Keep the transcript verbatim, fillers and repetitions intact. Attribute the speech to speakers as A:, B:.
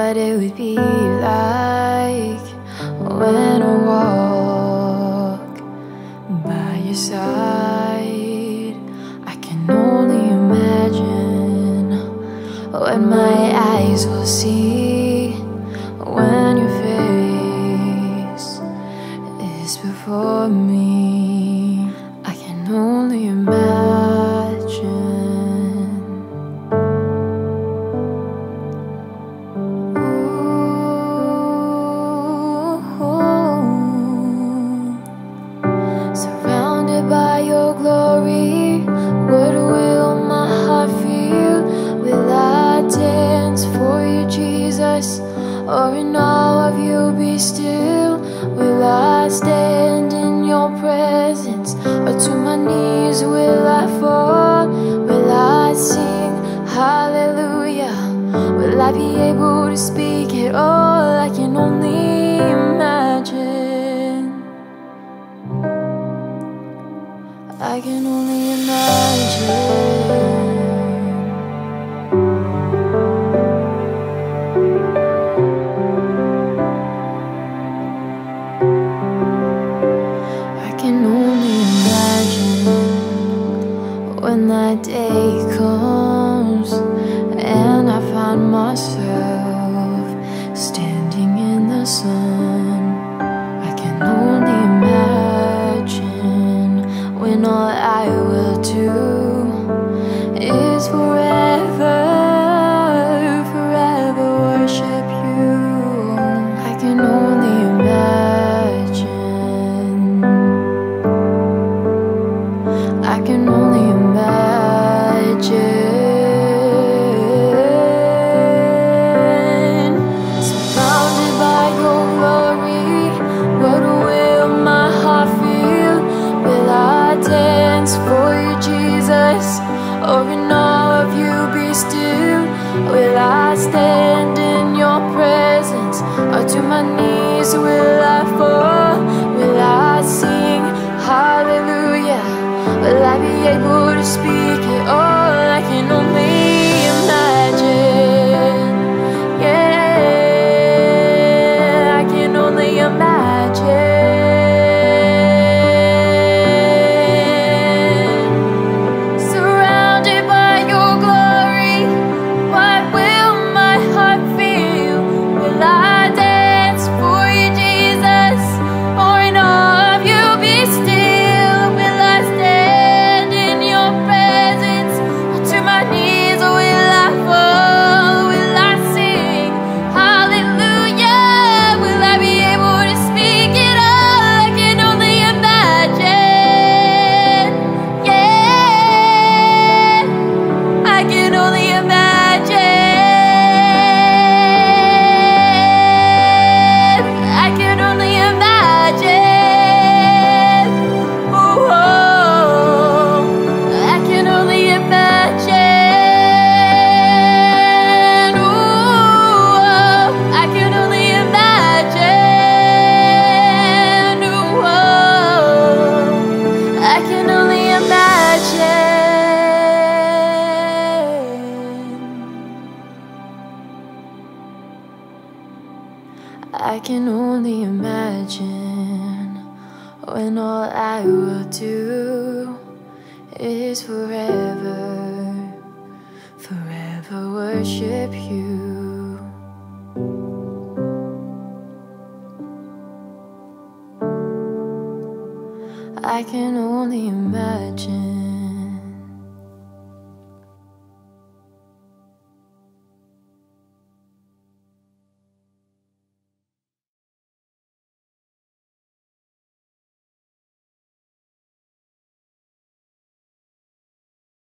A: what it would be like when I walk by your side. I can only imagine what my eyes will see when your face is before me. I can only imagine. Surrounded by your glory, what will my heart feel? Will I dance for you, Jesus, or in awe of you be still? Will I stand in your presence, or to my knees will I fall? Will I sing hallelujah? Will I be able to speak it all? I can only imagine. I can only imagine. I can only imagine when that day comes and I find myself standing in the sun. I can only imagine when all I will do is forever, forever worship you. I can only imagine. I can only imagine. Surrounded by your glory, what will my heart feel? Will I dance for you, Jesus, or in awe of you be still? Will I stand in your presence, or to my knees will I fall? Will I sing hallelujah? Will I be able to speak it all? I can only imagine. Yeah, I can only imagine. I can only imagine when all I will do is forever, forever worship you. I can only imagine.